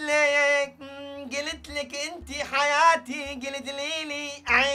قلت لك انت حياتي، قلت لي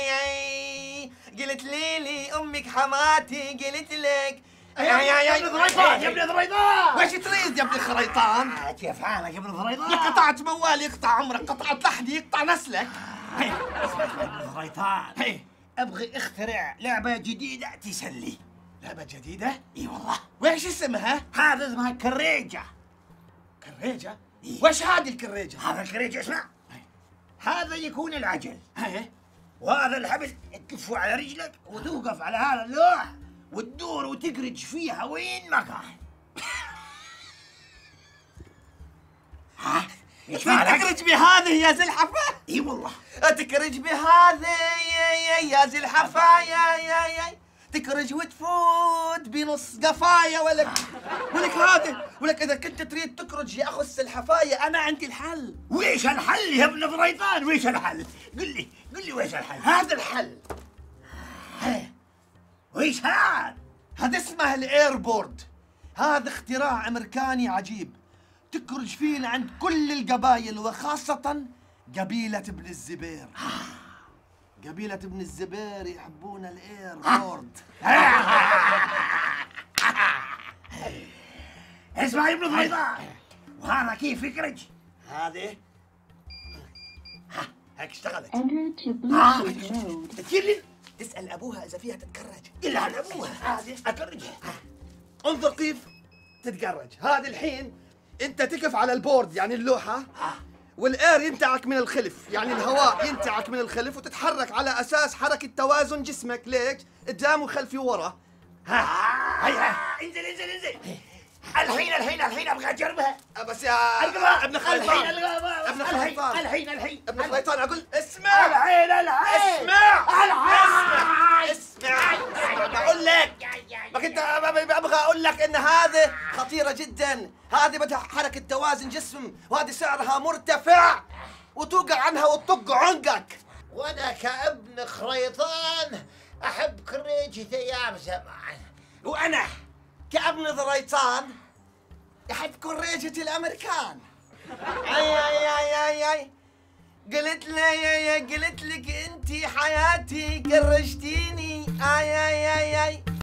قلت لي امك حماتي، قلت لك يا ابن ضريطان، يا ابن ضريطان، وش تريد يا ابن خريطان؟ كيف حالك يا ابن ضريطان؟ يا قطعت موالي يقطع عمرك، قطعت لحدي يقطع نسلك. اسمع يا ابن ضريطان، ابغي اخترع لعبة جديدة تسلي. لعبة جديدة؟ اي والله. ويش اسمها؟ هذا اسمها كريجة. كريجة؟ وش هذه الكريجة؟ هذا الكريجة اسمع، هذا يكون العجل، ايه، وهذا الحبل تلفه على رجلك وتوقف على هذا اللوح وتدور وتقرج فيها وين ما كان. ها؟ ايش مالك؟ تكرج بهذه يا زلحفة؟ اي والله. تكرج بهذه يا زلحفة، يا تكرج وتفوت بنص قفايا ولك هذا، ولك اذا كنت تريد تكرج يا اخو السلحفايه انا عندي الحل. ويش الحل يا ابن ضريطان؟ ويش الحل؟ قل لي ويش الحل؟ هذا الحل. ويش هذا؟ هذا اسمه الايربورد. هذا اختراع امريكاني عجيب، تكرج فيه لعند كل القبائل وخاصة قبيلة ابن الزبير. قبيلة ابن الزبير يحبون الايربورد. اسمع يا ابن ضريطان، وهذا كيف يكرج؟ هذه هيك اشتغلت. تجي تسأل ابوها اذا فيها تتكرج. إلا عن ابوها هذه اكرجها. انظر كيف تتكرج. هذا الحين انت تقف على البورد يعني اللوحة، والاير ينتعك من الخلف، يعني الهواء ينتعك من الخلف وتتحرك على اساس حركة توازن جسمك، ليك قدام وخلفي ورا. هيا انزل الحين ابغى اجربها. بس يا ابن خليطان، الحين ابن خليطان اقول اسمع. الحين اسمع اقول لك، ما كنت ابغى اقول لك ان هذه خطيرة جدا. هذه بدها حركة توازن جسم، وهذه سعرها مرتفع وتوقع عنها وتطق عنقك. وانا كابن خريطان احب كريجة ايام زمان. وانا كابن ضريطان يحب كريجة الامريكان. اي قلت لك انتي حياتي، كرجتيني. اي